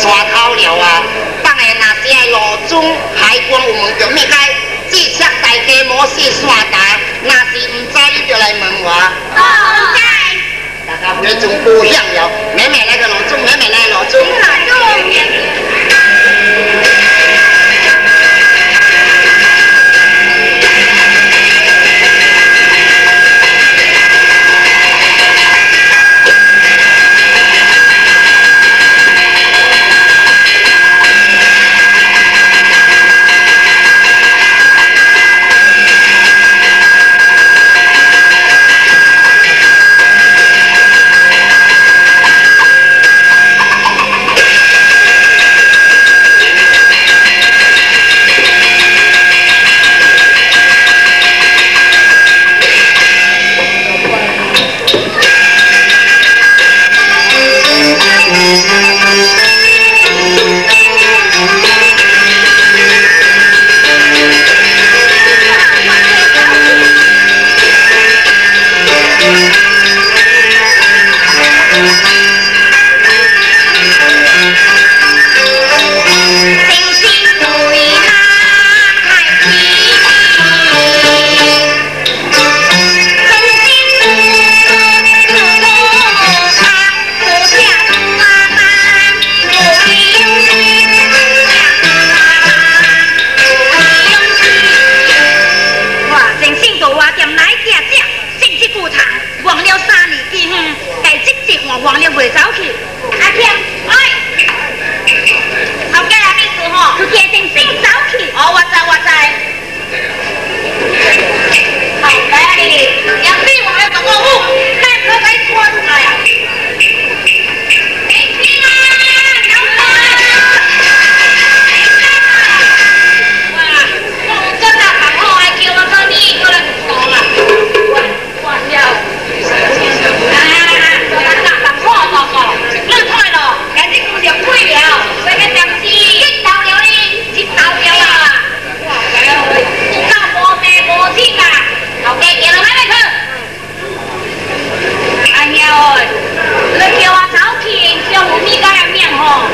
山头了啊！放下若是爱路中海关有问着咩解？只测大家无识山台，若是唔知你就来问我。 唔知。 大家回中不响了，妹妹来个路中，妹妹来路中。 忘了袂走去，阿强，哎，后家阿秘书吼，去叫正先走去。哦，我知。好嘞，杨秘我要怎么护？看可该拖出来啊！明星啊，老板！哇，我真係行開，還叫我做你過來講啦。哇呀！我退咯，今日故事開了，為個點知？接到了呢，接到了啊！哇，不到無命無天啊！後家叫人買咩去？哎呀喂，你叫我走去，叫我咪家人命吼！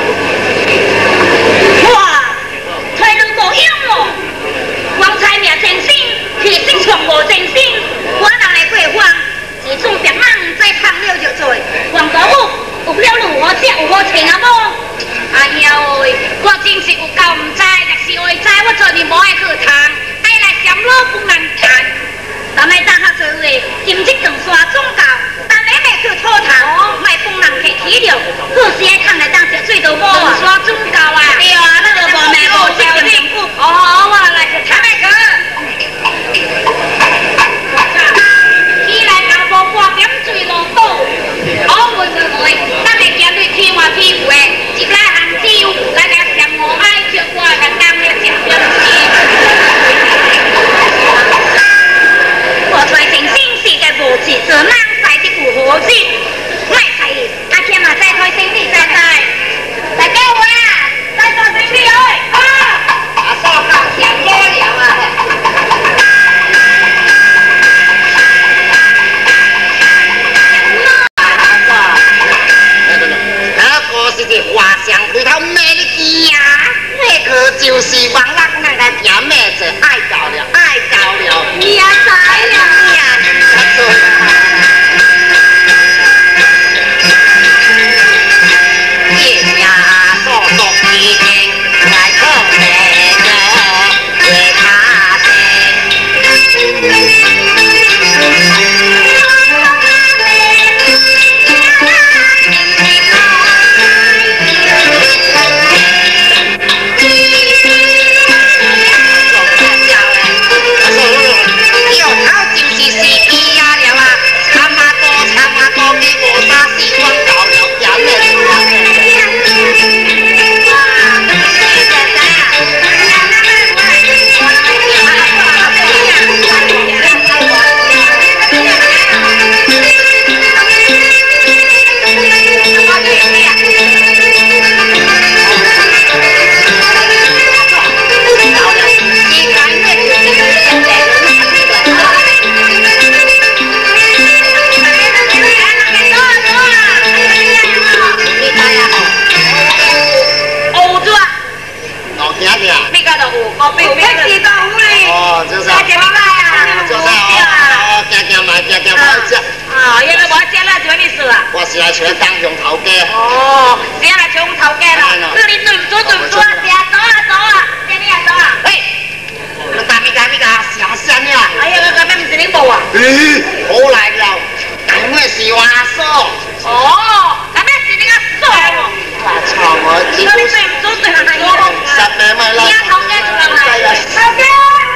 哇，退路無用咯！光彩命真心，鐵性從無真心，我人嚟過方，自從別人再胖了就做，黃哥母。有了路我只有我情啊无，哎呀喂，我真是有够唔知，就是会知我做年无爱去谈，爱来嫌老不难谈。咱们当下做话，今即长山总教，但你未去讨头，卖帮人客气了，好时爱看来当时最多无啊。山总教啊，对啊，那个无命无情政府。哦，我来去谈来个。起来搞无半点水路倒，我问问。咱会见你天话天话，一来杭州，来个上我爱着我个当了一件事。我在正心是个无志做人，在的有何志？卖菜阿强来找当上头家。 哦，谁来找头家啦？你对唔做对唔做啊？走啊，这你也走啊？ 喂，你干咩啥声呀？ 哎呀，我根本唔是你报啊。 好来了，咁咩是话说？ 哦，根本是你个傻哦。 我操我！ 你对唔做对唔做？ 实名咪啦。 头家出来，头家。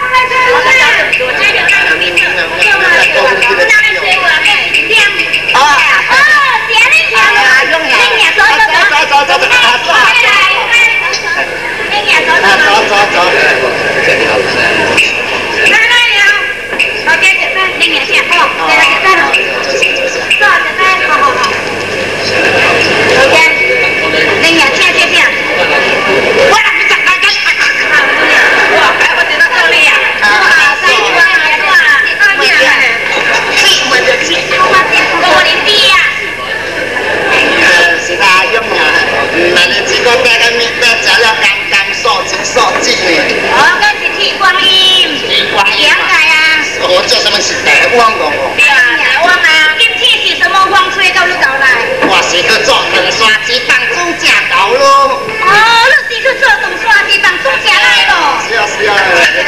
我做什么是台湾的哦？ 对啊，台湾啊！今天是什么风吹到你头来？ 我是去做糖刷机当中正头咯。 哦，你是去做糖刷机当中正来咯？ 是啊。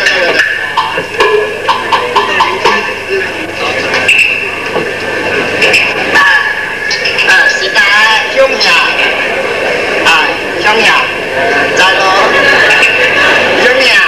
是的，兄弟兄弟，在咯，兄弟。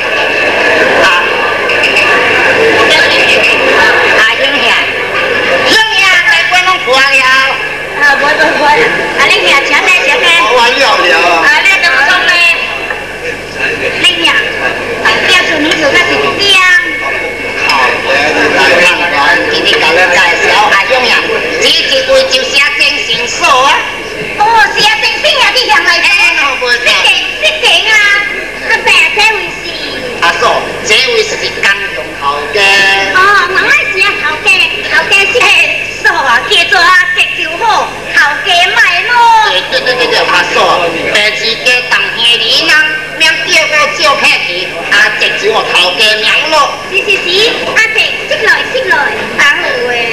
你兄请咩？ 我了。 你怎么讲呢？你兄，标准你做个是点？ 好，来看看，今天甲你介绍兄呀，这一位就是真心所啊。 哦，是真心啊，你兄来听。识劲啊，你白这位是？ 嫂，这位是江中头家。 哦，我爱是头家是嫂啊，叫做食就好，头家买咯。 对，嫂，第二家当兄弟人，名叫个照客气，这就我头家名咯。 是，这识来，当路诶。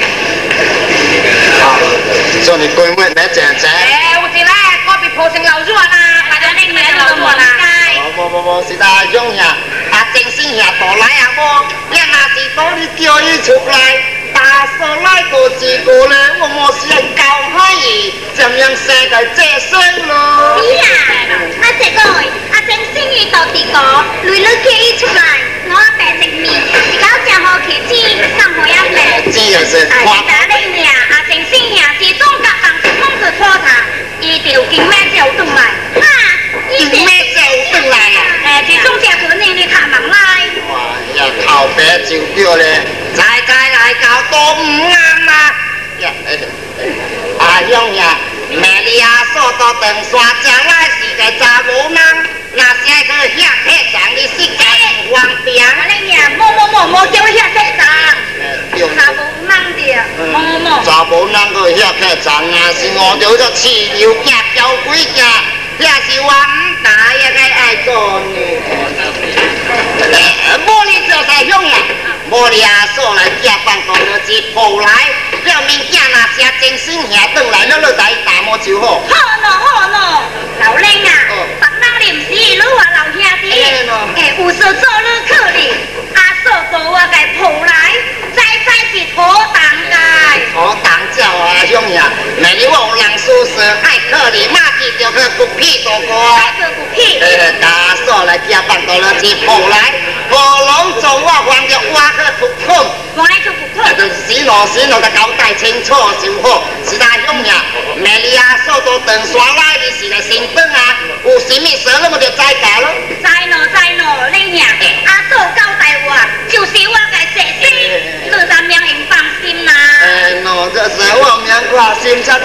做你闺蜜来正。 有一个隔壁铺成老热啦，大家你来老热啦。 无，是大兄呀，真心呀，大来啊无，你若是到你叫伊出来，大嫂来个一个咧，我莫是教海伊，怎样世界这生咯？ 是啊，这个真心伊到地个，女叫伊出来，我白食面，一搞正好客气，上好一面。 这就是。 打你呀，真心呀，是中甲当空子拖他，伊就经咩就转来， 经咩就转来啊？ 是中只可能你看忙来。 哇呀，头白就叫咧，再来搞都唔啱啊！呀，兄呀，妹你嫂到长沙将来是个查某人，那是爱去遐客栈你实在唔方便。 你呀，莫叫遐客栈。查某人的，莫。 查某人去遐客栈啊，是我着做饲牛仔交几只，也是我唔大也该爱做呢。无你做啥兄呀？无你嫂来家办公室抱来，了物件若是真心兄转来，咱就来打磨就好。 好喏，老玲啊，别人临时你话老兄弟，有事做你可哩，嫂把我给抱来，再是妥当的。 妥当叫兄呀，每日我有人宿舍爱可哩，马上就去骨屁多个。 骨屁。 家嫂来家办公室抱来，无拢做我还着我去出困。 我来做骨困。 死路，甲交代清楚就好。是大兄呀，每日嫂都长沙来，你是来新庄啊？有啥物事那么就知家咯？ 知喏，你兄，嫂交代我，就是我嘅谢心，你咱命应放心啦。 这是我命挂心上。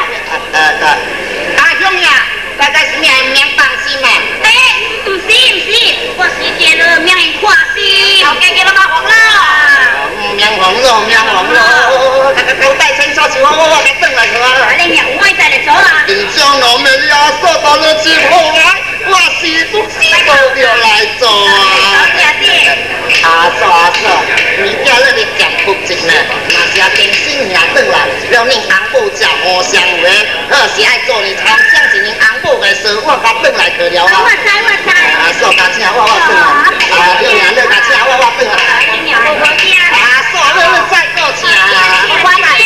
兄呀，大概是命放心嘛？ 唔是，我是见了命应挂心。头家叫我发红啦。 命红咯，交代清楚就好，我给转来去啊。 你兄，我再来做啦。 你将我们的嫂到了之后来，我是不是都要来做啊？嫂，你叫那里讲。 不值呢。若是真心兄转来，了恁翁某才互相话，好是爱做你参像一恁翁某的事，我甲转来去了啊。 我知我知。 啊，嫂甲请我转来。啊，你娘你甲请我转来。啊，嫂你再过请啊。我来。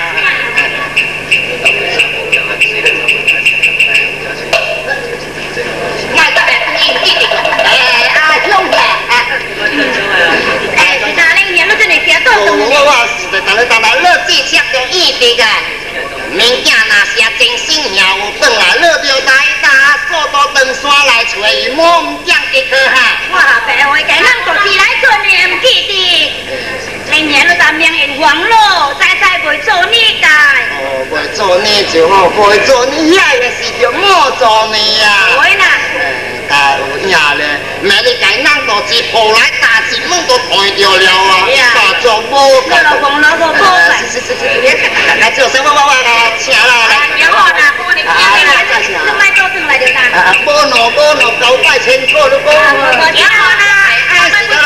卖得来不应记的。啊，兄弟。 是啥嘞？你们这里别动动。 我是当来乐记吃着意的啊。物件若是真心兄有转来，乐着来打锁到长山来找伊，莫唔讲的去哈。 我白话该咱各自来做呢，唔记得。明年你当命运黄咯，再袂做你家。 哦，袂做你就好，袂做你遐个是着莫做你啊。 会啦。 啊，有影咧，明日该咱都一步来打一门都碰着了啊，大作无个。 老公老婆婆。 来，做声我请啦来。 别好啦，我你别来，你买多转来就当。 无喏，交代清楚了不？ 别好啦， 爱死了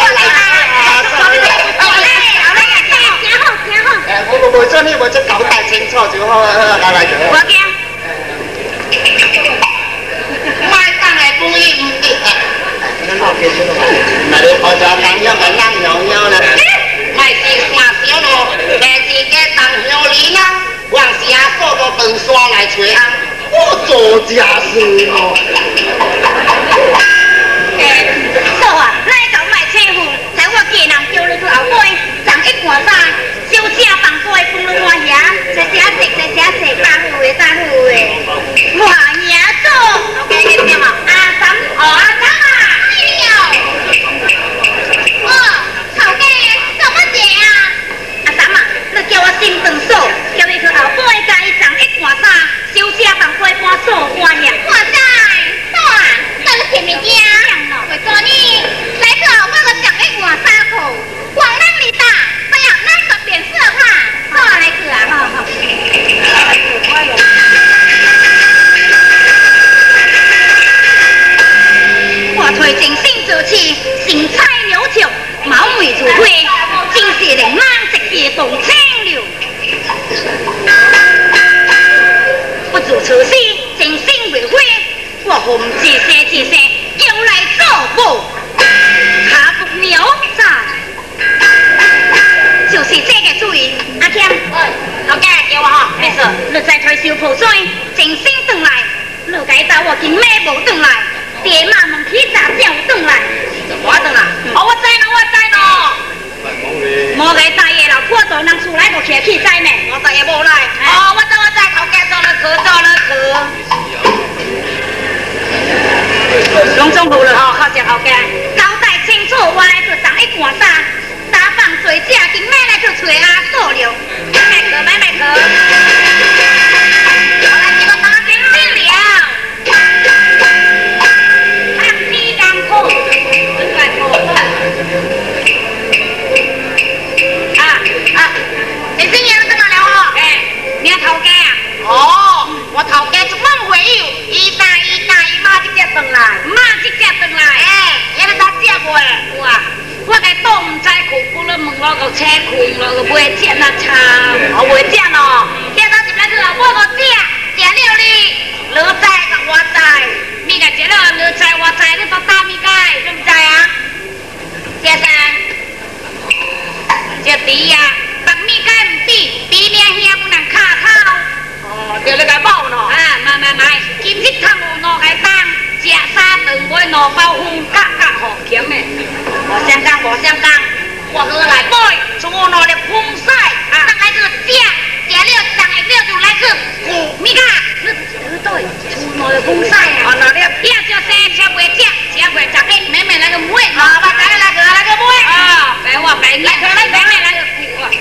我做你，我就交代清楚就好了，来。 我惊。 卖当的故意唔对。那你好像当乡个当乡乡咧，卖是山小咯，但是个当乡里呢，往时啊坐到长山来找人，我做假事咯。 嫂啊，咱搞卖车夫，在我家人叫你去后背，上一盘衫，小姐放过放你我遐，在写字，打好诶。我爷做，我家嘅咩嘛？阿嬸，阿嬸啊！哎呦！哦，头家做乜嘢啊？阿嬸啊，你叫我心肠嫂，叫你去后背，甲伊上一盘衫，小姐放过半锁我遐。我知，嫂啊，那你前面惊？为做你，来去后背个上一盘衫裤，黄人里打，不要咱十点色哈，嫂来去啊！好。我推正心做起，神采缈绻，貌美如花，真是令人一见动情了。不如此时正心为花，我红自生，叫来做母，下不苗仔，就是这个主意。阿强，老家叫我哈，没事，你再退休破水，正心转来，你该找我今妹无转来。爹妈问起杂叫转来，我转来，我知咯。无个大爷老婆到人厝来个客气知咩？我大爷无来。我知，头家做了去。拢总好了吼，靠只头家交代清楚，我来去上一盘衫，打扮做只，今妹来去找阿嫂了。买去。我来这个打正心了。你今年怎么了哦？你头家啊？哦，我头家就梦回有，伊大姨妈直接转来，你们咋接过来？我该都唔知苦，不了问我个车困了，个袂见啊差，我袂见哦。见到进来去，我个食了你，你知个我知，你个食了你知我知，你都打咪解，你唔知啊？先生，这猪呀，白米解唔抵，比命兄不能卡头。哦，对你个包喏。买，今日汤有两个蛋，食三顿买两包粉，格好咸的。无相干，我去来买，出两粒风晒，上来去食了，上来了就来去付米解。你对，出两粒风晒啊。两粒，也就生吃袂食，吃袂食嘅，妹妹来个买。我来个买。白我白你，来妹妹来个付啊。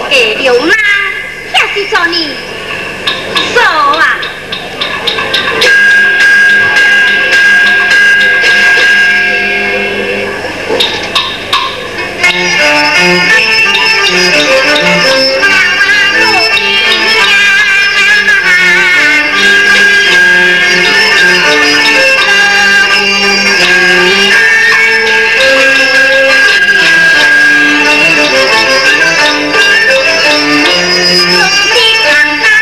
下流浪，遐时阵呢，傻啊！ Hãy subscribe cho kênh Ghiền Mì Gõ để không bỏ lỡ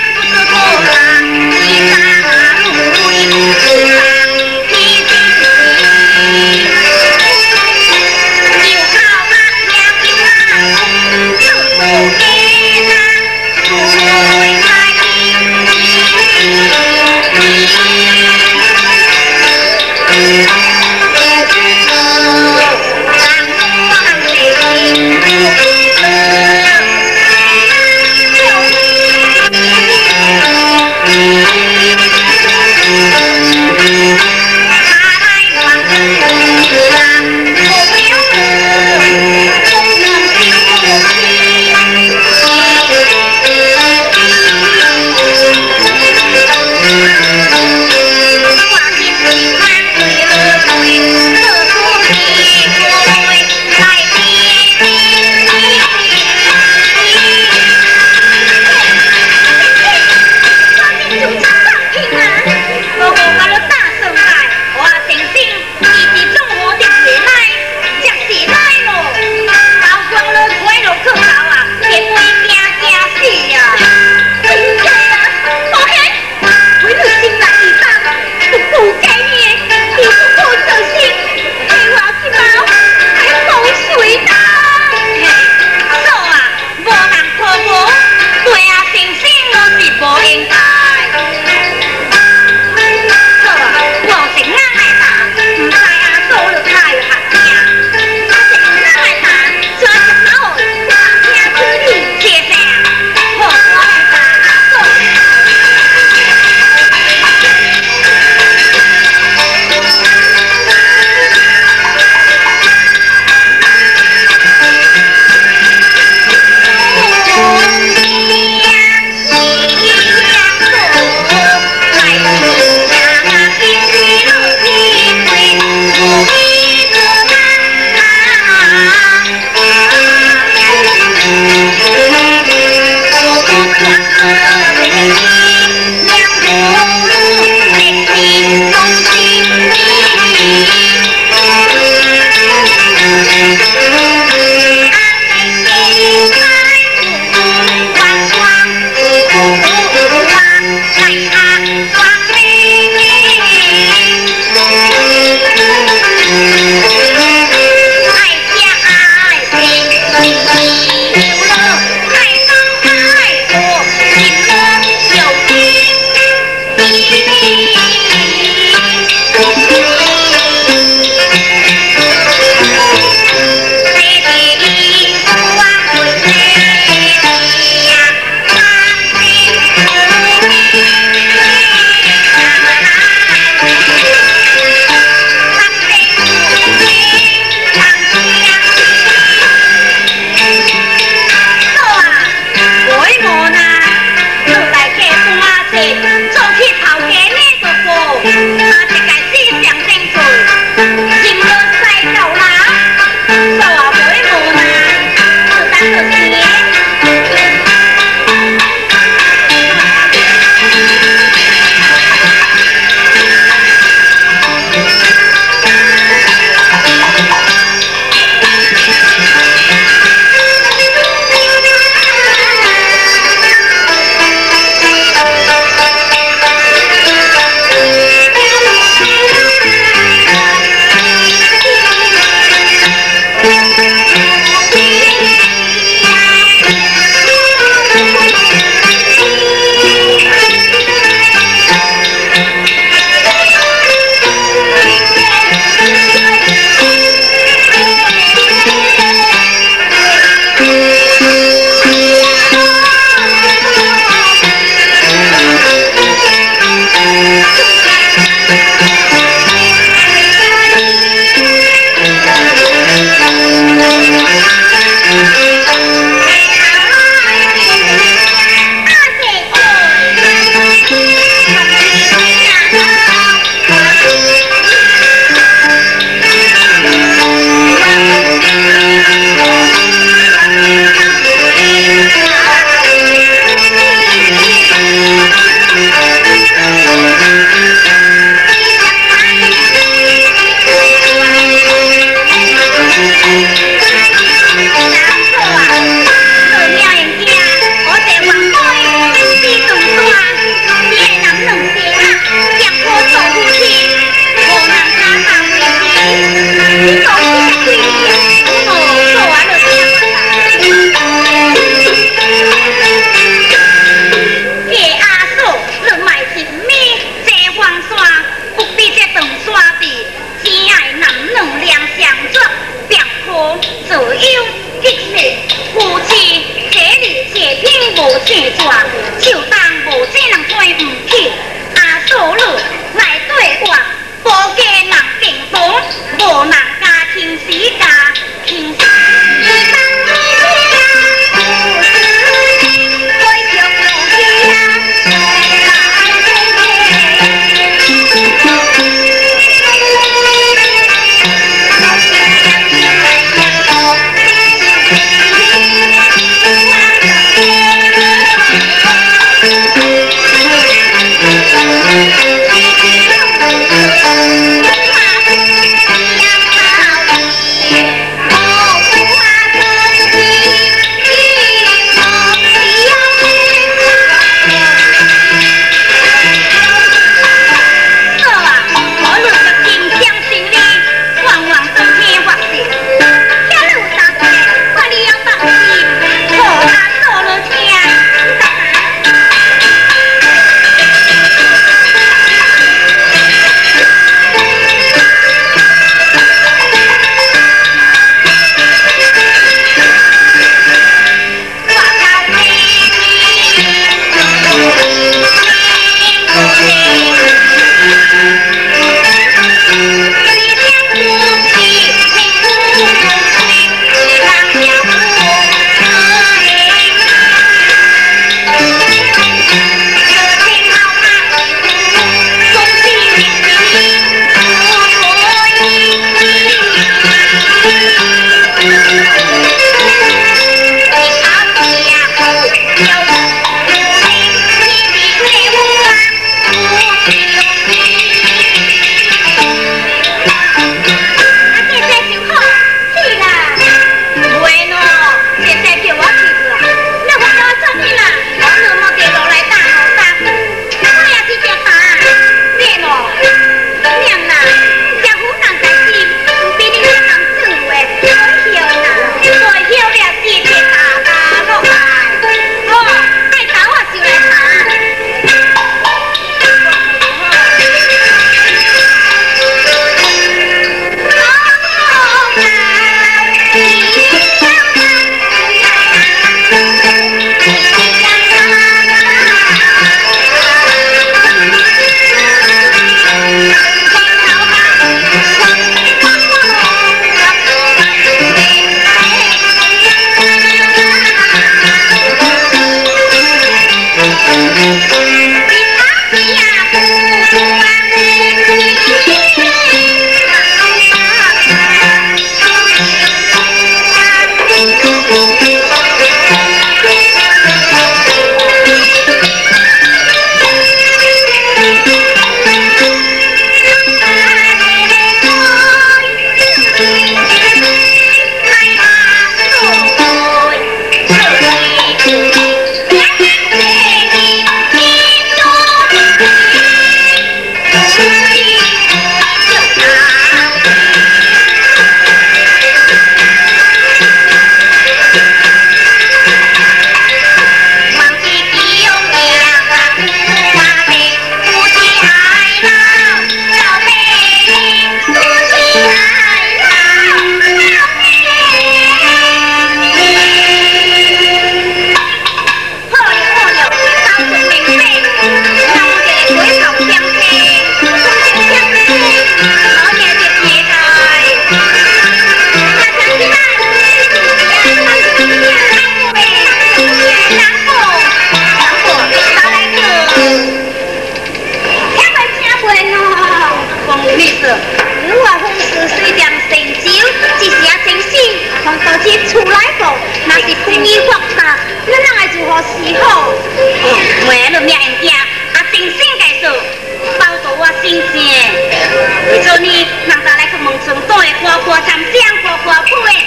虽然成就，只是啊真心，从到这厝内过，若是心意发达，咱人爱如何是好？为了命人家，啊真心介绍，包到我心情。为做呢，人家来去问村党的歌歌参将歌歌配。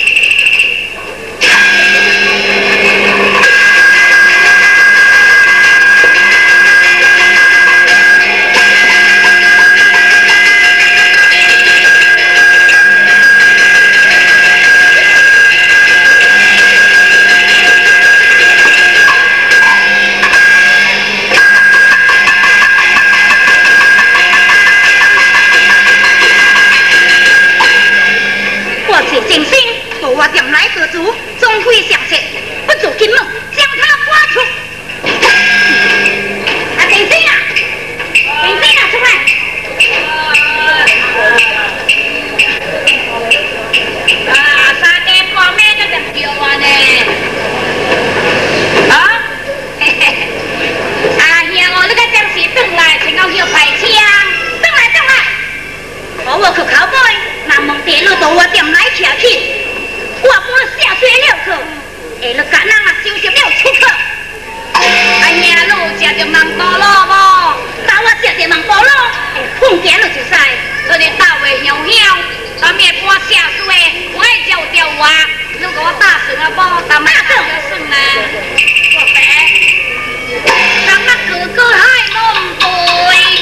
正心，我点来得主，终会相识，不足金梦，将他刮出。啊，正心啊，正心啊，出来！啊，三个半妹都在叫我呢。啊，嘿嘿，啊，兄，我那个将士转来，请我叫排枪，转来转来，我去考杯。那蒙地路到我店来徛去，我半下水了去，下了干人啊收拾了出去。哎呀，路食着芒菠萝无？打我食着芒菠萝，碰见了就使。所以大话香香，咱们半下水，我爱叫掉我。如果我打算啊无，打马上就算啦。我白，咱们哥哥还弄对。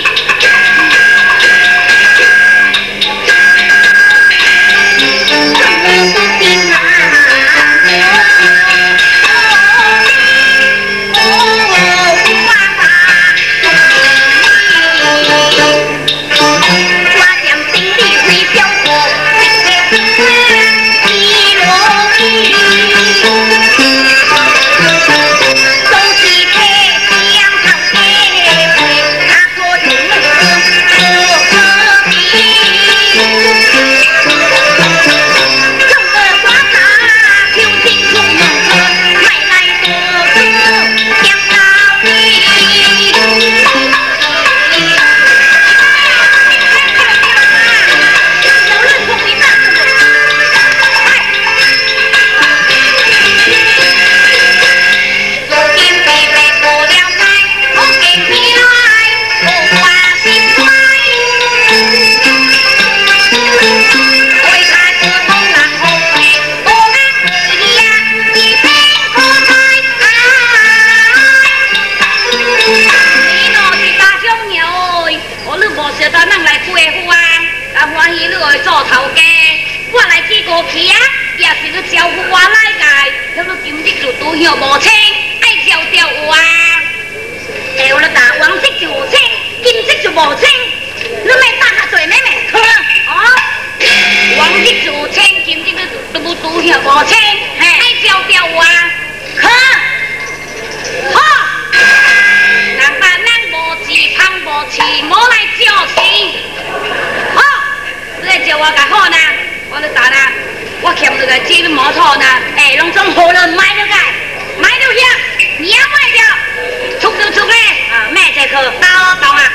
无清，爱照条话。掉了大黄色就无清，金色就无清。你咪打下嘴妹妹，可哦？黄色就有清，金色都无拄向无清，爱照条话，可好？人家咱无钱，胖无钱，无来照钱。好，你来照我个好呢？我来打啦，我欠你个钱毛头呢？拢总好人买了个。买了呀，你也买掉，出就出嘞，啊，买这个到啊。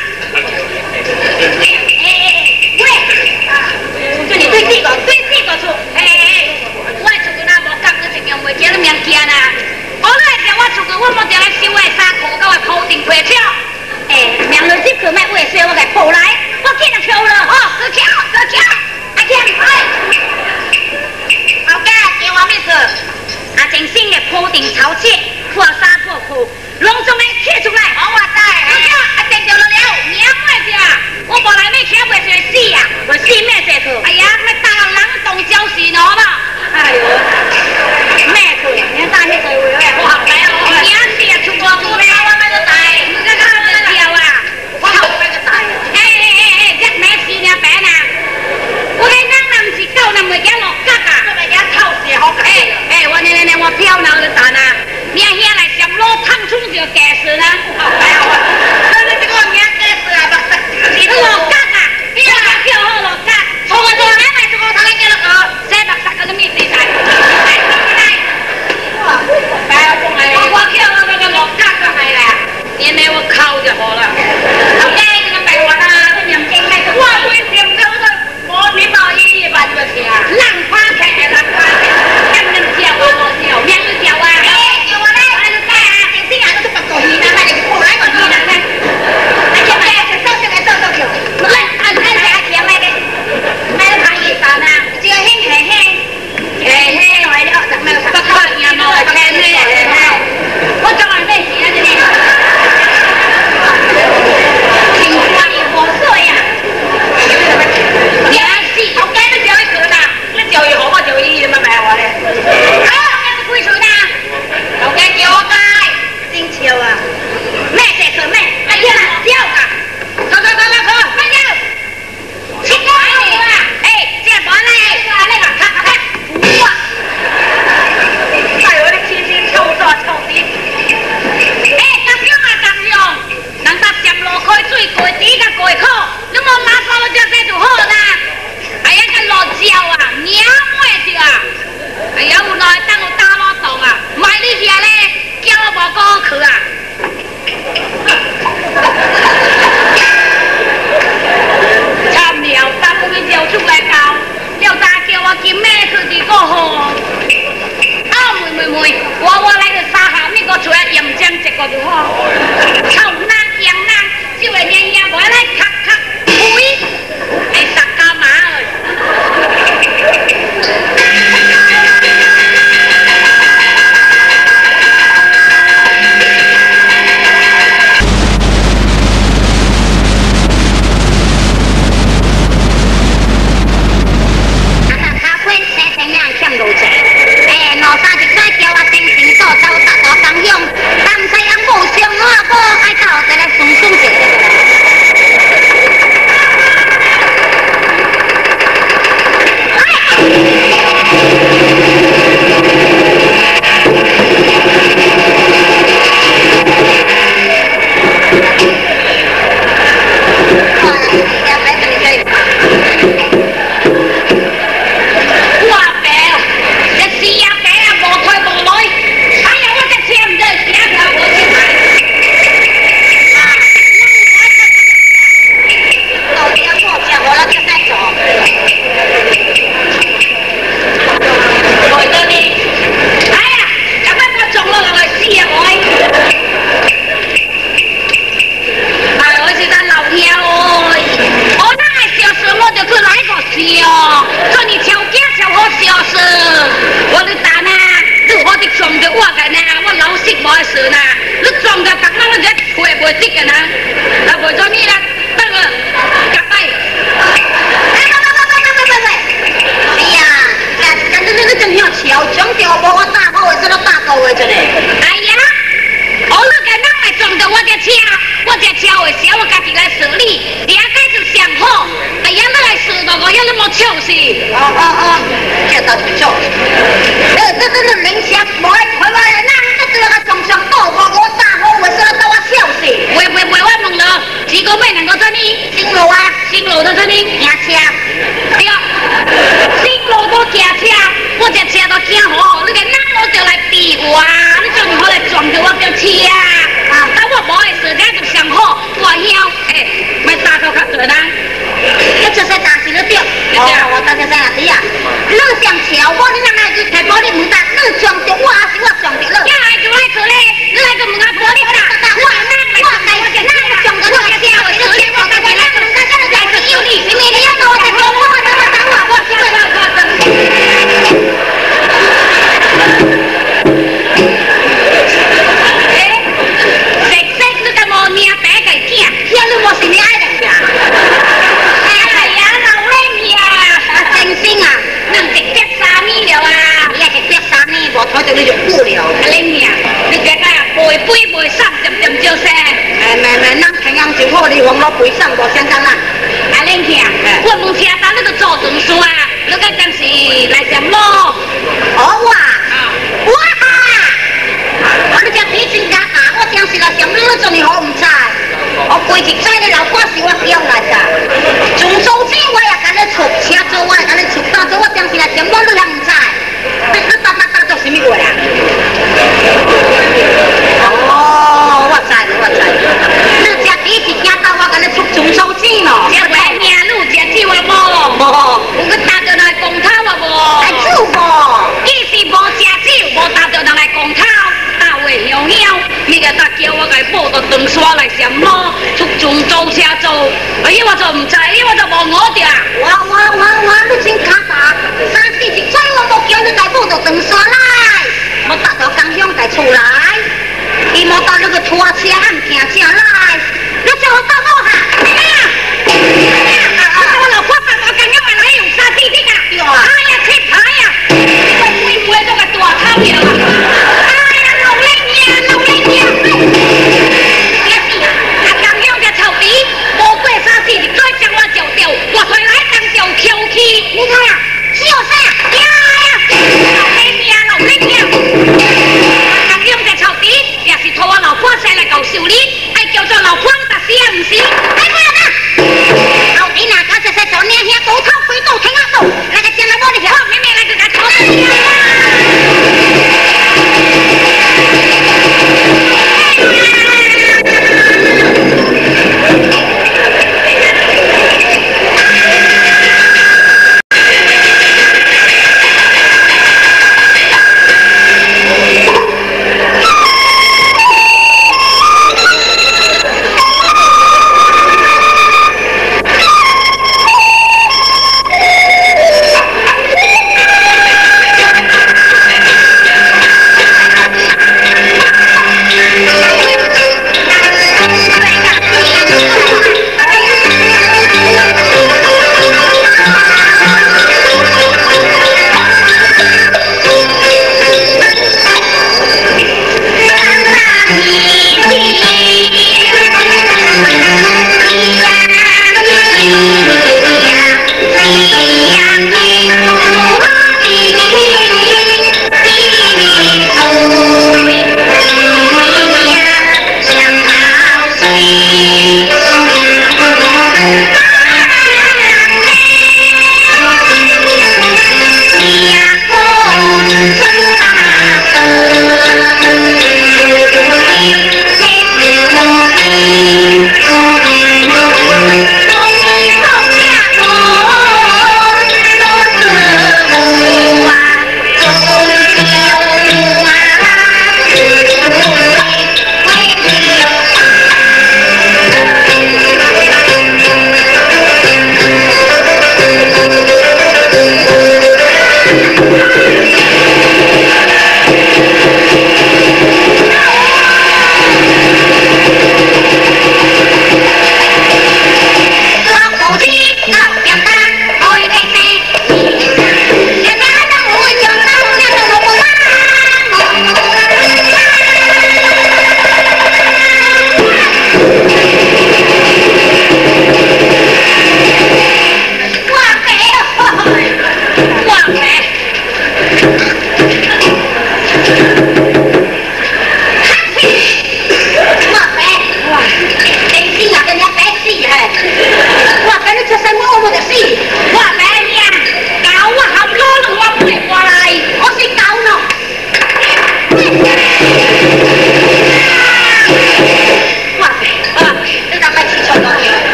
喂，就你对这个出，我出去那无讲，你一样袂记得物件呐。我来叫我出去，我冇定来收的衫裤，甲我铺定配票。明日这去买卫生，我给抱来，我见了跳了，哦，搁跳，阿健，老家叫我咩事？啊，正新的铺定草切，破衫破裤，拢总来贴出来。我知，啊，定着了，你也买着啊？我无来咩徛袂成死啊，袂死咩这去？哎呀，咩大人动招事喏嘛？哎呦，咩去？你打迄个话我学来哦。你啊是啊，出国做咩？我买个大，你这个这条啊，我好买个大。这咩事呢？白呐？我跟人人是狗，人袂惊落角啊。我呢，我漂亮的蛋啊！你遐来上路探出就假死啦！ 就去来个笑，做你超惊超好笑事。我你打呐，你好的撞着我个呐，我老实无事呐，你撞着别人我就会袂得个呐，那为咗你啦，得个夹摆。哎呀，你真晓笑，撞着无我打我为什么打到的真嘞？哎呀，我那个人来撞着我只车，我只车会小，我家己来xử理，你啊该是上好。哎呀，你来xử到我，要你莫笑死。这倒是笑。这明显无爱开我的，那这个撞上倒我打我，为什么到我笑死？喂，我问了，几个妹能够做你？新路啊，新路在这里行车。对啊，新路都行车，我只车都惊好，你个人我就来逼我，你叫你好来撞着我叫车啊！但我无的事，这就上好，大晓，咪打到较多人。我就是打死了掉，我当时在哪里呀？你想瞧我，你哪来去开玻璃门打？你撞着我还是我撞着你？你来就来处理，你来就门打玻璃打，我哪来？我哪来撞着我的车？我处理我家己来，我家己来是有理，是你要我在讲我等我，你个无命白个囝，听你我是你爱的呀？哎呀，老妹呀，真心啊，你直接3年了啊？你也直接3年，无睇到你就久了。阿玲呀，你这个背背背上点叫声。咱平阳就好，你往我背上无相干啦。阿玲呀，我问车单你都做长线啊，你个真是来什么？我你只比真假啊！我当时来想你做你好唔知，我背一载你老瓜是我叫来的。从早起我也跟你出车做，我也跟你出单做，我当时来想我你也唔知，你打做什么话啊？我知，你只比一件到我跟你出从早起咯。这话命路只少啊无，我打着人来公讨啊无？来煮无？伊是无吃酒，无打着人来公讨。香香，你个大叫我来报到长沙来什么？出从做车做，哎呀我就唔知，我就无我着。我，你真卡达，3、4日我无叫你来报到长沙来，我搭到江乡来出来，伊无到那个拖车按行车来，你叫我到我哈？我老婆搭到江乡来用3、4日啊！哎呀，切牌呀！每都个大头了。我回来当就跳起，你看呀，笑啥呀？老妹呀！我刚用在草地，也是托我老婆生来搞修理，爱叫做老婆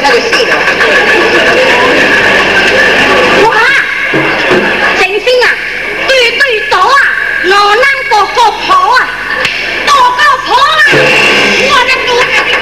那就死了。 哇，真心啊，对对倒啊，我能够够跑啊，多够跑啊，我的肚子。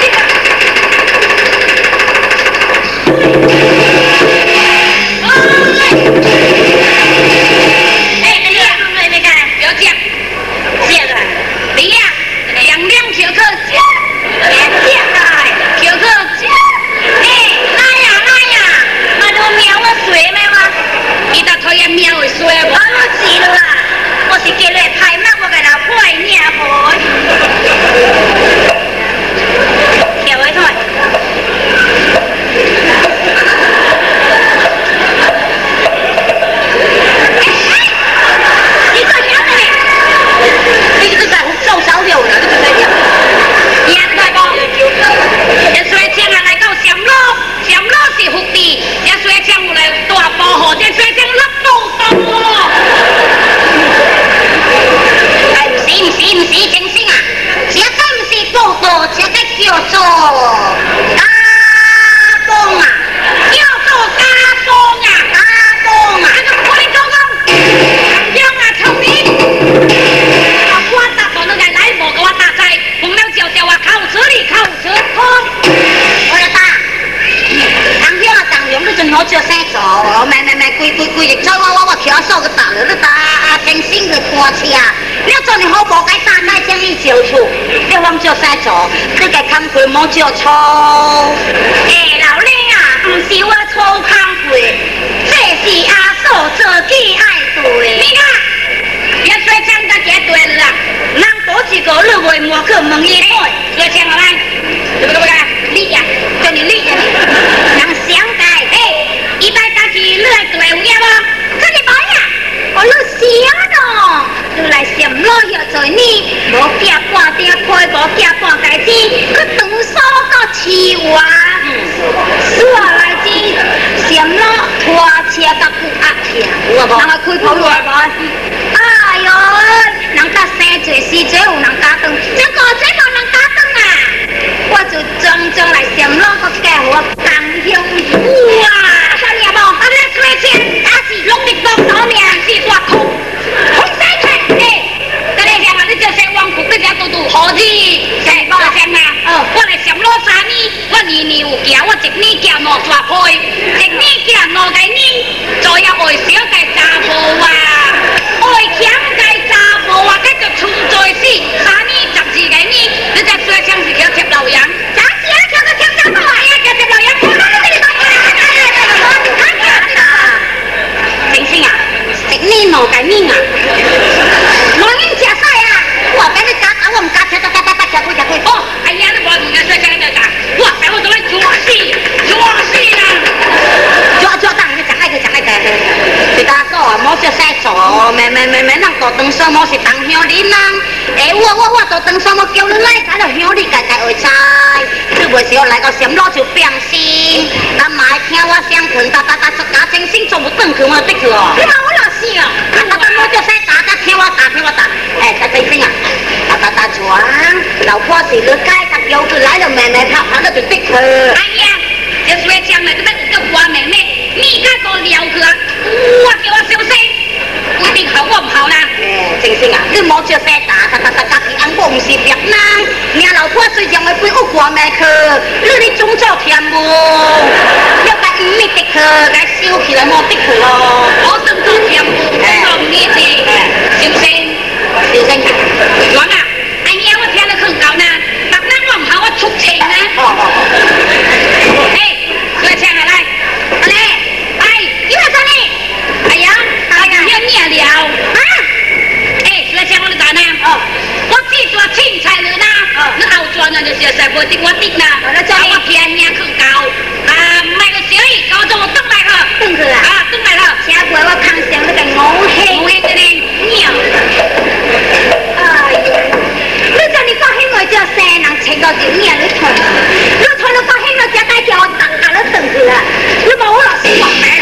莫叫错， 老李啊，不是我错康贵，这是阿嫂自己爱对。你看，也说讲得几对了，人多几个你为莫去问伊看，说讲好来，对不对？你呀，叫你你呀，人想改，一摆家己你来对有影无？这是无呀，我你想咯，你来嫌老遐在你，无惊半点开，无惊半代志，去长所到饲活。说来之，嫌老拖车甲骨压疼，有啊无？人开跑路啊无？哎哟，人家生做时做有人家长，这个人家长啊，我就种来嫌老个家伙同乡哇！啥嘢无？啊，你吹钱，还是农民工老命是大哭，红晒菜，这里嫌啊，你就先往苦这家嘟嘟好日，谁无嫌啊？我来嫌老啥呢？我年年有行，我一年行两大开，一年行两个年，再也爱小个查甫啊，爱强个查甫啊，这就存在死，啥呢？12个年，你这说像是叫贴老羊，啥子啊？叫个贴查甫啊？呀，叫贴老羊，真心啊，一年两个年啊，老人吃菜啊，我跟你讲，我唔加吃，吃开。哦，哎呀，你话唔该说讲你讲，哇，但我都来抓死啦！抓当你讲那个，是大嫂啊，莫就使做，慢，人做长嫂莫是当乡里人，我做长嫂，我叫你来，搞到乡里家会知，你袂是来到嫌老就变心，但嘛听我相劝，大出家真心做不转去，我得去哦。你骂我老死哦，莫就使打，听我打，真心啊！大床，老婆是你街搭有佢来就慢拍到就逼佢。哎呀，就说讲来，这个话妹妹，你家个撩佢啊！我叫我小心，一定好我唔好啦。正心啊，你莫叫谁打，家己安我唔是别人，命老婆虽然会背我挂妹去，你种草甜无？要甲唔咪得去，甲收起来莫得去咯。我种草甜无，种唔咪得，小心，软啊！哎呀，我听得很高呢，别人我唔好，我出钱呢。说钱来，因为啥呢？哎呀，要念了啊！说钱我就咋呢？我只做青菜了呐，你后转那就是在不定我定啦，我偏命很高买个小鱼，搞到我登来了，登去啦，登来了，下回我看上那个五黑的呢，鸟。你高兴我叫生人请到酒店你同，你同你高興我只帶叫我等下都等住啦，你冇好落先話咩？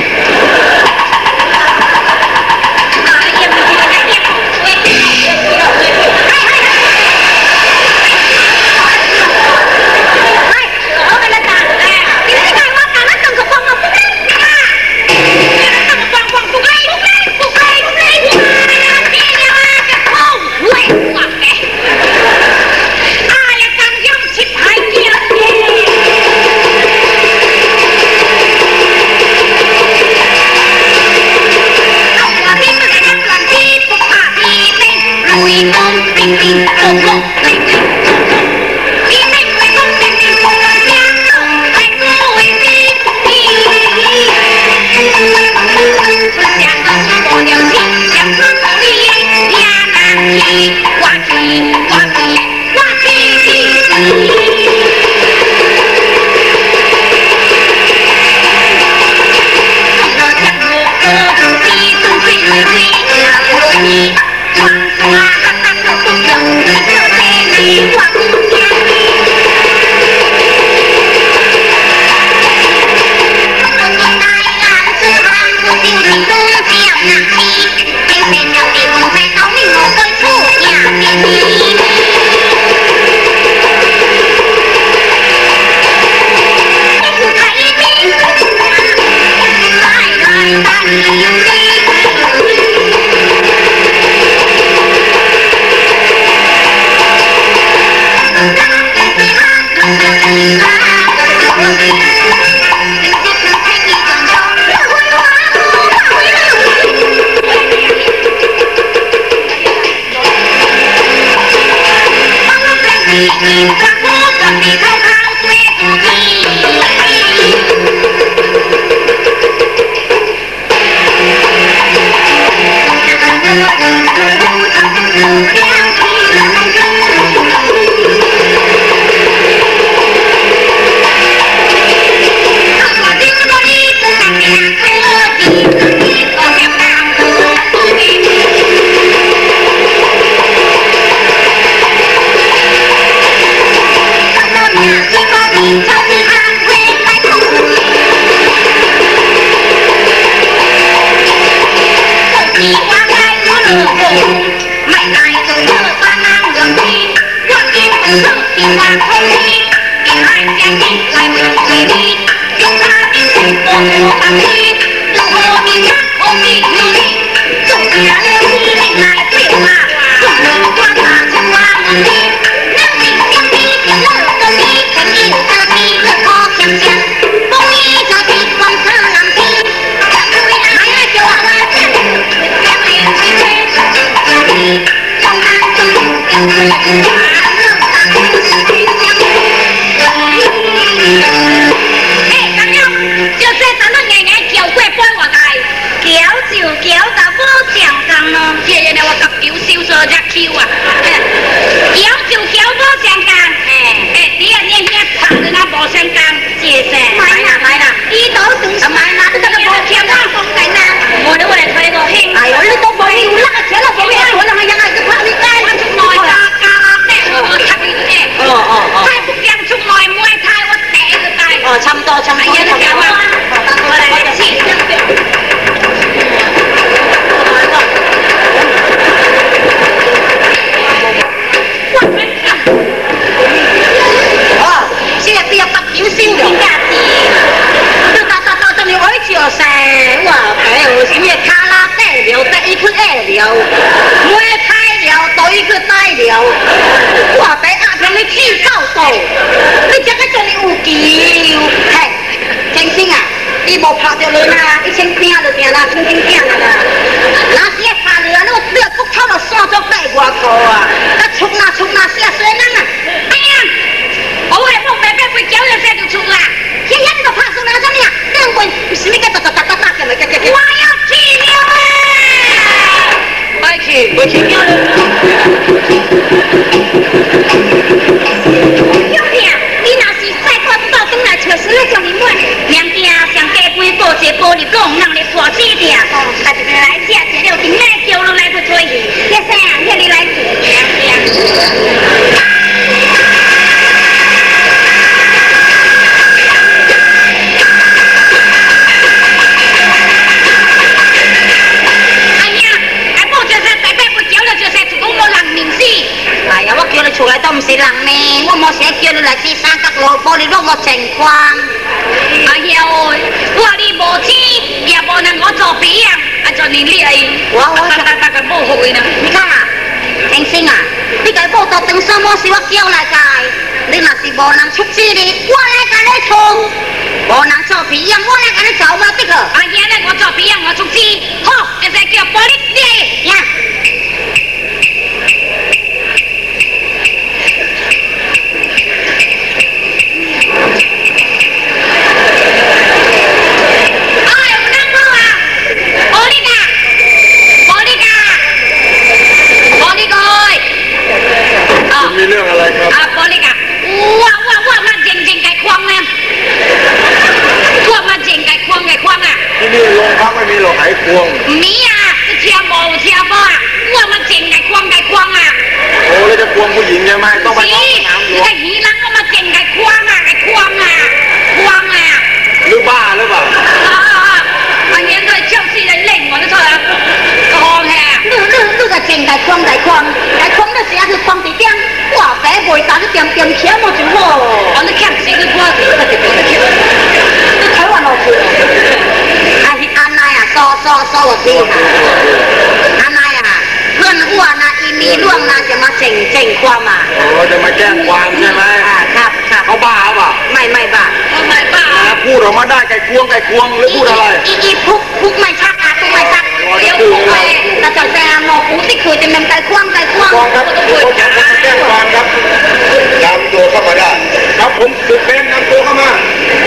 大框的时候是放地点，哇塞，袂打就点起么就好。我那看谁个瓜子，你台湾老师，啊是安那呀，说我听下，安那呀，เพื่อนอ้วนนะอีมีล่วงนะจะมาเจ๋งความอ่ะจะมาแจ้งความใช่ไหมครับเขาบ้าเปล่าไม่บ้าพูดออกมาได้ไก่ควงหรือพูดอะไรอีพุกไม่ชักพุกไม่ชักเดี๋ยวพุกไปแต่จะแซงหมอพุกที่คือจะเป็นไก่ควงครับผมจะแจ้งความครับนำตัวเข้ามาได้ครับผมสุดเป็นนำตัวเข้ามา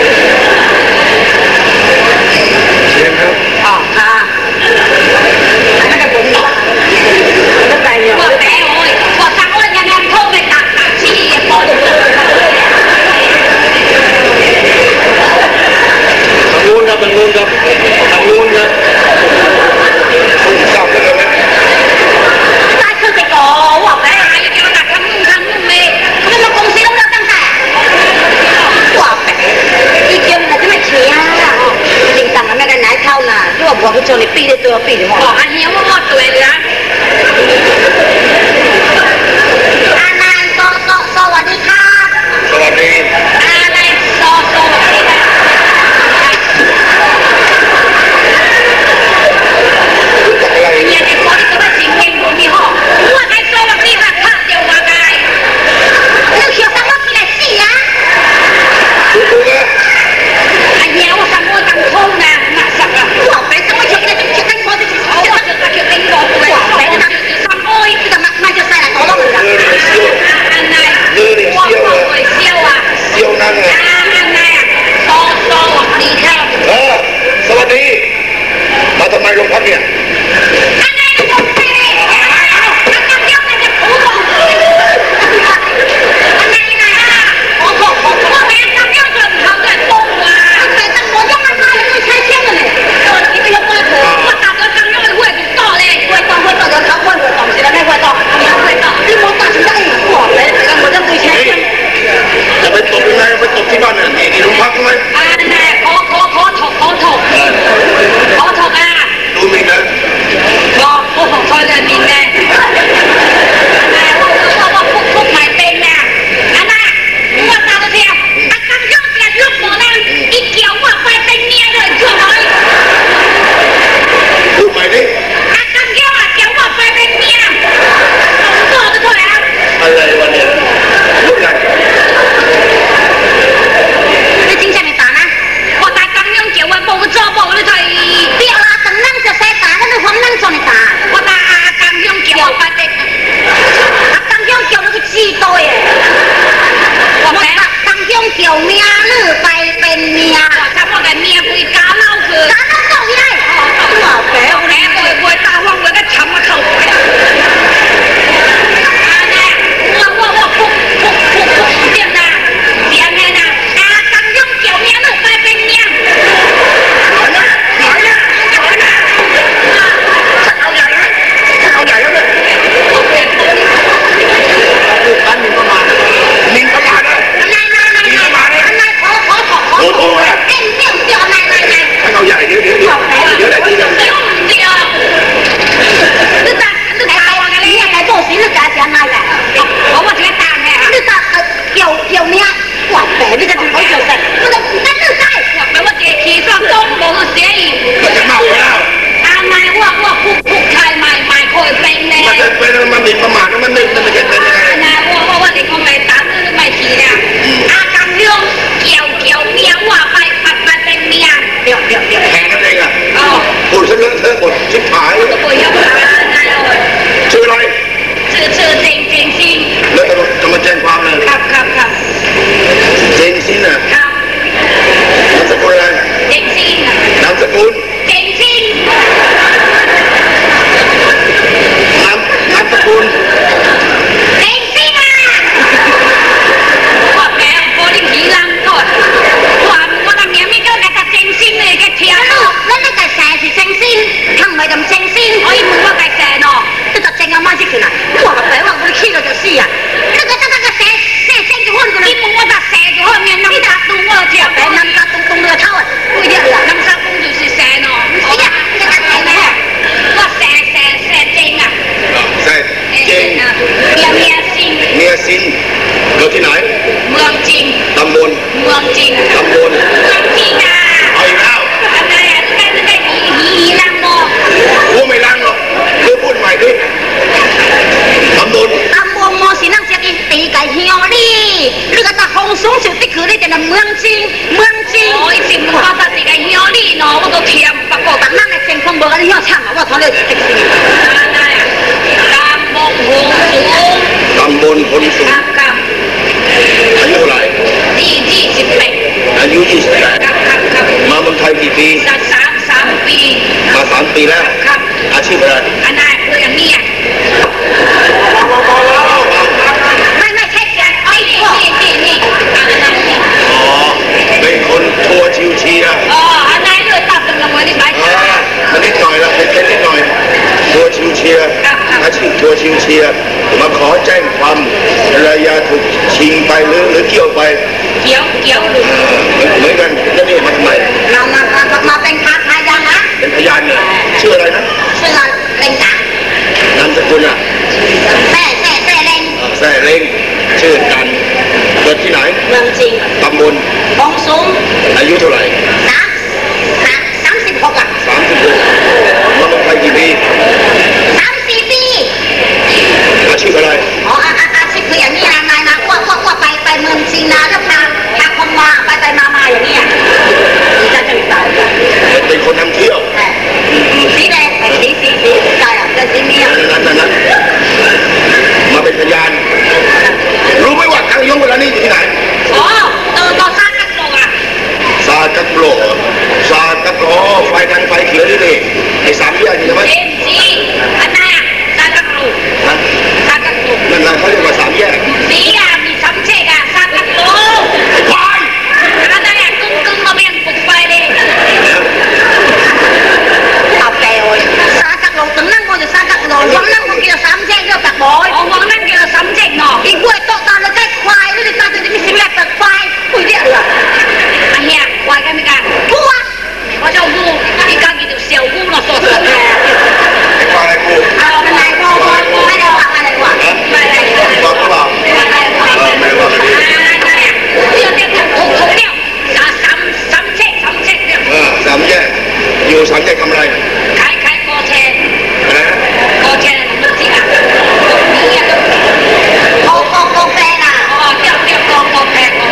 เชิญครับนั่นก็ผมนั่นไก่เนี่ยพอแต่โอ้ยพอสั่งโอ้ยยังไงโทษไปตักชี้พอดูทางนู้นครับทางนู้นครับจับได้เลยใช่คือไปก่อว่าไปอะไรที่เราตัดทำนู่นเมย์เขาเป็นมาคงซีแล้วตั้งแต่ว่าสินเกิดที่ไหนเมืองจริงตำบลเมืองจริงตำบลเมืองจริงอ่ะเอาอีกแล้วอะไรอ่ะจะได้หีลังโมกูไม่ลังหรอกคือพูดใหม่ดิตำบลโมสินั่งเสียกินตีไก่เฮียวดิหรือก็ตะคงสูงสุดที่คือได้แต่เมืองจริงเมืองจริงโอ้ยจริงมึงก็ตีไก่เฮียวดิเนาะว่าตัวเทียมปรากฏแต่นั่งในเซ็นคงเบอร์กันที่เขาช่างว่าเขาเลยเซ็กซี่ตำบลพนสูงครับอายุเท่าไหร่ 28อายุ 28ครับมาเมืองไทยกี่ปี 3 ปีมา3 ปีแล้วครับอาชีพอะไรอันนั้นคืออย่างนี้ไม่ใช่แกไอ้นี่อ๋อเป็นคนทัวร์ชิวเชียอันนั้นเลยตัดเป็นละมือนี่ไปมันนิดหน่อยละเป็นนิดหน่อยทัวร์ชิวเชียอาชีพทัวร์ชิวเชียมาขอแจ้งความภรรยาถูกชิงไปหรือเกี่ยวไปเกี่ยวหรือเหมือนกันแล้วนี่มาทำไมมาเป็นพยานนะเป็นพยานเนี่ยชื่ออะไรนะชื่อเล่งจังนามสกุลอ่ะแซ่เล่งแซ่เล่งชื่อกันเกิดที่ไหนเมืองจริงตำบลบงสูงอายุเท่าไหร่ 36อ่ะ 36มาเมืองไทยกี่ปี 3-4 ปีอาชีพอะไรอาชีพคืออย่างนี้นายนะว่าไปเมืองจริงนะแล้วพาคนมาไปมาอย่างนี้จะตายเป็นคนนำเที่ยวสีแดงสีใช่จะสีเมียนั้นมาเป็นพยานรู้ไหมว่าทางยงเวลานี้อยู่ที่ไหนก็ซากักโลอ่ะซากักโลไฟแดงไฟเขียวนี่ไอ้3 แยกใช่ไหมสีอันนั้นซากักโลซากักโลนั่นแหละเขาเรียกว่า3 แยกสีมี3 เชกซากักโลไฟอันนั้นกึ่งมาเป็นปุกไฟเลยเอาไปโอ้ยซากักโลตึงนั่งก็จะซากักโลวังนั่งก็เกี่ยว3 เชกเกี่ยวกับบ่อยวังนั่งเกี่ยว3 เชกเนาะอีกด้วยโต๊ะตาแล้วใช้ควายแล้วตาจะมีสิ่งแรกแบบควายคุยเรียกเหรออันเนี้ยควายกันไม่กันกูวะเขาจะกูอีกการกินเสียวกูเนาะสดๆแท้ไอ้ควายอะไรกูเอาอะไรกูไม่ได้ว่าอะไรวะไม่ได้บอกเปล่าไม่ได้ว่าอะไรเดี๋ยวถูกเนี่ย3 เชกเนี่ย 3 แยกอยู่3 แยกทำอะไรขายโคเชนนึกที่อ่ะโคแฟน่ะเดี๋ยวโคแฟ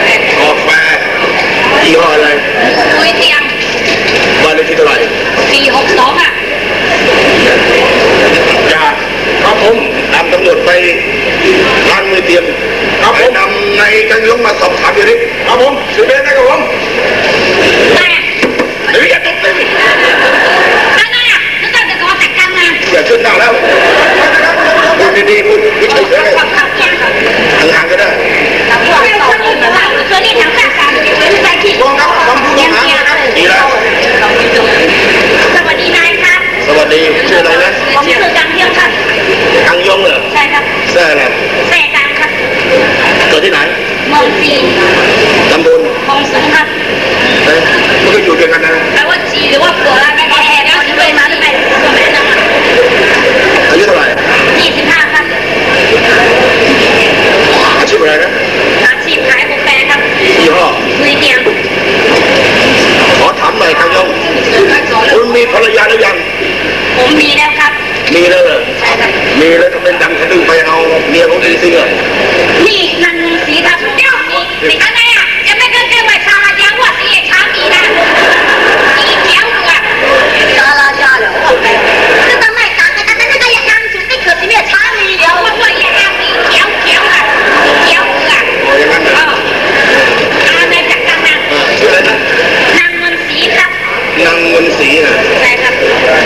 ยี่ห้ออะไรคุยเตียงบ้านเลขที่เท่าไหร่ 462อ่ะครับผมนำตำรวจไปร้านมือเตรียมครับผมนำในกันยงมาสอบถามอยู่นี่ครับผมสืบเบนนะครับผมเดี๋ยวอย่าตกเลยนั่นน่ะแล้วก็จะขอจัดการงานอย่าขึ้นหน้าแล้วพูดดีๆพูดไม่ใช่เฉยๆห่างๆก็ได้ส่วนนี้ทางการเป็นใจที่กองครับคำพูดต้องหาครับดีแล้วสวัสดีนายครับสวัสดีชื่ออะไรนะผมชื่อกังยงครับกังยงเหรอใช่ครับแซ่อะไรแซ่กังครับเกิดที่ไหนเมืองจีนตำบลคลองสูงครับมันก็อยู่ด้วยกันนะแปลว่าจีหรือว่าผัวอะไรไม่แอบแล้วถึงเลยมาหรือไม่ตัวแม่นะอายุเท่าไหร่ 25ครับอาชีพอะไรนะอาชีพขายกาแฟครับยี่ห้อคุยเตียงขอถามหน่อยครับโยมคุณมีภรรยาหรือยังผมมีแล้วครับมีแล้วเหรอใช่ครับมีแล้วทำเป็นดังทะลึ่งไปเอาเมียของดีซิเหรอนี่นั่นสีครับเดี๋ยวนี่อะไรอ่ะจะไม่เกินไปชาลาเจ้าว่าสีช้ามีนะสีเขียวด้วยชาลาเจ้าเหรอคือทำไมต่างกันนั่นก็ยังนั่งจุดที่เกิดที่เนี่ยช้ามีเดียวว่าอย่างนั้นสีเขียวอ่ะเขียวอ่ะอย่างนั้นเหรอในจากกันนะชื่ออะไรนะนางมนสีครับนางมนสีนะใช่ครับ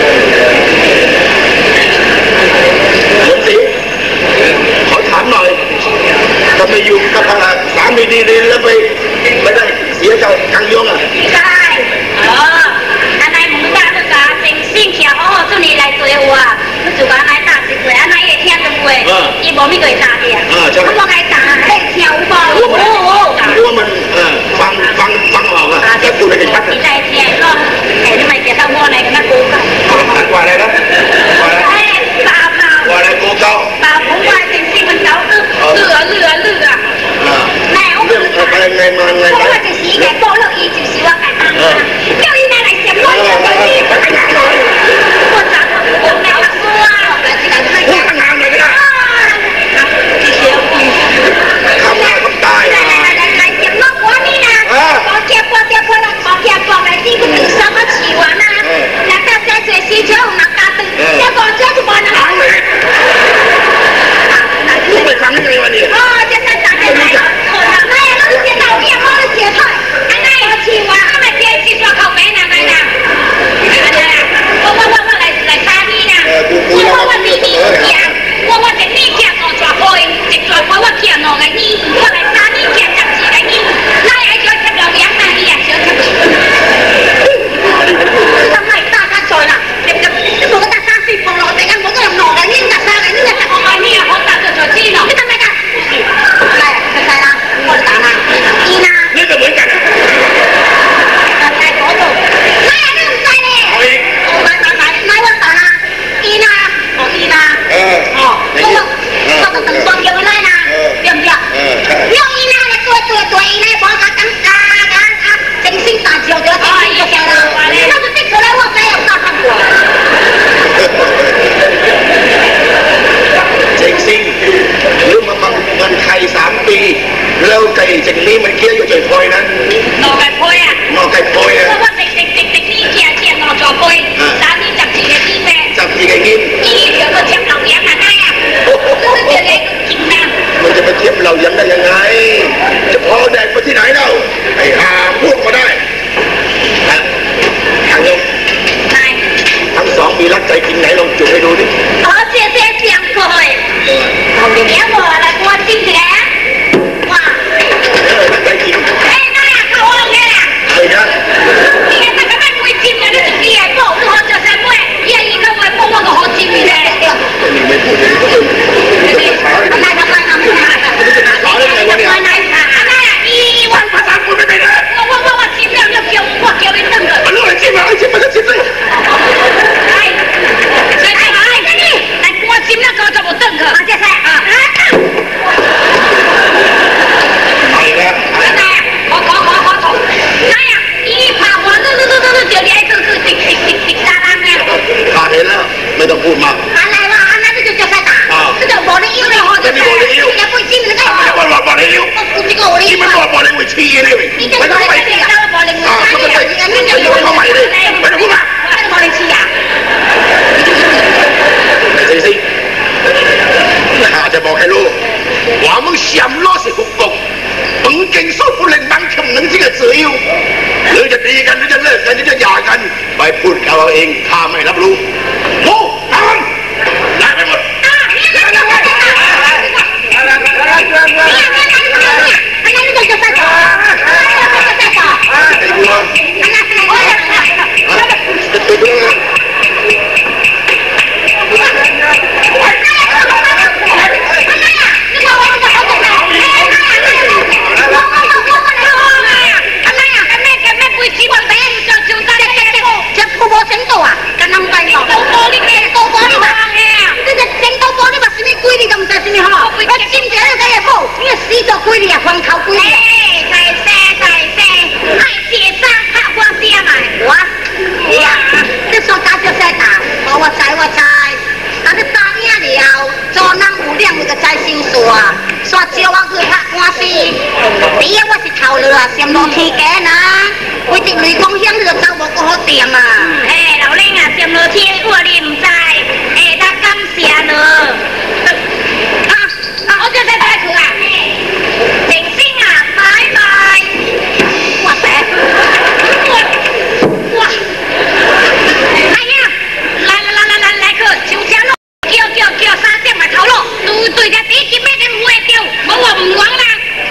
มนสีขอถามหน่อยทำไมอยู่กับสามีดีๆแล้วไปไม่ได้เสียใจกังยงอ่ะใช่อันไหนมึงบ้าตัวกาเป็นสิ่งเขียวตัวนี้ไรตัววัวมันจุกอันไหนตาสิเกลืออันไหนเทียนตัวเว้ยอีบอไม่เคยตาเดียเขาบอกไงตาเด็กเขียวบอลรู้ว่ามันฟังออกอ่ะแต่พูดไม่ได้ชัดใจเทียนก็แต่ทำไมแกต้องว่าอะไรกันนะกูกันว่าอะไรนะว่าอะไรตาว่าอะไรกูเก่าตาผมว่าเป็นสิ่งมันเก่าเหลือไงมาไง我就是个保乐伊，就是我个阿妈，叫伊拿来食我就对你。我咋我没有说啊？ พูดตั้งนานเลยนะทำหน้าทำตายอ่ะ来食我我你啦，我吃我吃我啦，我吃我来你个第三个吃完啦，那个在这时就嘛家的，这个这就不能。 พูดไปฟังได้ไงวะเนี่ย哦，这才打开来，那呀，我先到店，我先退，安尼我吃完，我咪先去刷口碑啦，来啦，我来查你啦，我你你食，我整你食五抓杯，一抓杯我吃5个你，我来查你吃12个你，那呀就吃老羊那你呀就吃。ทำไมตากันซอยล่ะเด็กกับที่บอกว่าตาข้างสิบของเราแต่กันบอกก็ยังหนอกกันยิ่งกับตากันยิ่งกับของเราเนี่ยเขาตาจะชี้หนอกไม่ทำไมกันอะไรใครนะคนตาหน้าอีนานี่ก็เหมือนกันอ่ะใครขอดูไม่เรื่องใจเลยเอาอีกไม่ว่าตาหน้าอีนาอ๋ออีนาอ๋อก็ต้องบอกเยอะเลยนะเดี๋ยวเรื่องอีนาเนี่ยตัวอีนาบอกกันตั้งกันจริงสิ่งต่างเดียวเดียวที่จะแก้เราเราจะติดตัวแล้วว่าใจของตาทั้งตัวเจ๊งซิงหรือมาฟังเงินไทย3 ปีแล้วไก่เจ๊งนี้มันเกี้ยวอยู่เฉยพอยนั้นนอกไก่พอยอ่ะนอกไก่พอยอ่ะเพราะว่าเด็กนี่เจียนอกจอพอยสามีจับจีนที่แม่จับทีไก่กินอีเดี๋ยวก็เทียบเราเลี้ยงกันได้อ่ะแล้วเดี๋ยวเล็กกินน้มันจะไปเทียบเรายังได้ยังไงจะพอแดกไปที่ไหนเล่าไอ้หาพวกมาได้ทางยงำนายทั้งสองมีรักใจจริงไหนลองจุดให้ดูดิเจ๊เสียงก่อยเอาเดี๋ยวบอกอะไรกวนจริงแล้วว่ารักใจจริงเอ้ยนายเขาเอาไงล่ะเฮ้ยนะนี่แต่ก็ไม่คุยจริงนะนี่จะเบี้ยบอกทุกคนจะแซงเว้ยเบี้ยอีกแล้วไว้พวกมันก็หอจริงเลยไม่พูดเลยก็ไม่นายทำไมนายอีวันภาษาคุณไม่เป็นเลยว่าชิมแล้วเกี่ยวไอ้ตั้งเลยมันรู้อะไรชิมอะไรชิมมันก็ชิมเลยใช่นี่ไอ้กวนชิมแล้วก็จะหมดตั้งเลยจะใช่ไปแล้วนายขอถงนายอีผ่าหัวตื้อเดี๋ยวนี้ไอ้คือติ๊กตาลังเนี่ยขาดเห็นแล้วไม่ต้องพูดมากอะไรวะอันนั้นจะใช่ตาก็จะบอกได้อิ่มเลยหอจะใช่จะพูดชิมแล้วก็ไม่ว่าบอกได้เร็วกูจะโกรธที่มันบอกได้วิธีเลยไม่ต้องไปนี่จะบอกเลยมึงไม่ต้องไปเข้าใหม่เลยไม่ต้องพูดมากบอกเลยชี้อ่ะไม่ใช่สิข้าจะบอกให้รู้ว่ามึงเสียมล้อสิหุกกมึงเก่งสู้ผู้เล่นบังคำหนึ่งที่กระสืออยู่หรือจะตีกันหรือจะเลิกกันหรือจะหย่ากันไปพูดกับเราเองข้าไม่รับรู้โอ้ตามได้ไปหมดเสียมโดนทีแกนะวิจิตรกองเฮียงเรือเจ้าบอกก็เขาเตรียมมาเราเล่นอ่ะเสียมโดนทีอ้วนริมใจถ้ากำเสียเนอะเขาจะได้คืออ่ะเจ๋งซิ่งอ่ะบายว่าแต่ว่าไอ้เนี่ย来个秋千咯叫三点埋頭咯對隻啲幾咩嘅唔會掉冇話唔講啦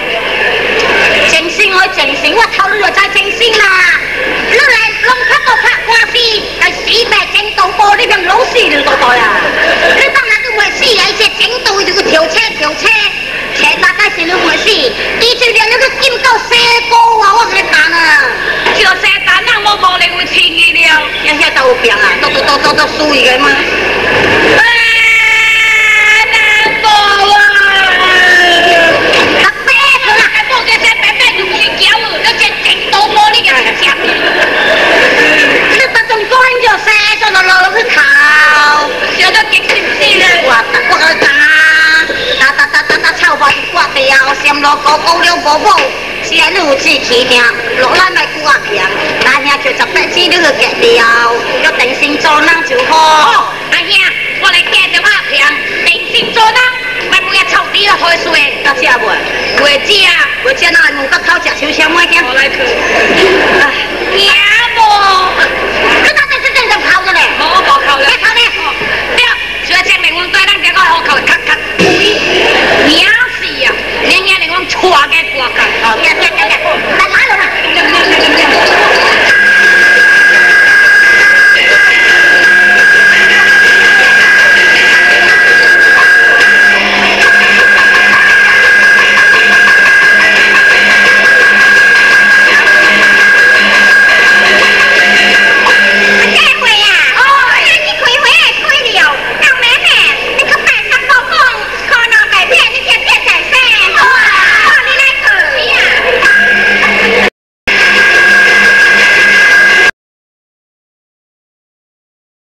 正醒我頭腦就正先啦，你嚟弄黑到拍關係，係死命整到波呢邊老師嚟到代啊！你當然都會死啊！一隻整到就個跳車，車大概是兩回事，你最近那個見到射高啊，我同你講啊，叫射彈啊，我冇你會聽嘅了，一下就病啊，都輸嘅嘛。難過啊！特別佢啦，係幫嘅隻病病。 头发就刮掉，线路高高了无无，是安尼有志气听，落咱来顾阿强，阿兄叫18子你去结了，要定心做人就好。 阿兄，我来见着阿强，定心做人，莫不要臭底了退水。 到这袂？ 袂食， 袂食那门角口食手香买惊。 我来去。赢无？ 你哪在这阵就跑着嘞？ 无靠了。 别跑呢！ 对，就要证明阮对咱这个好靠。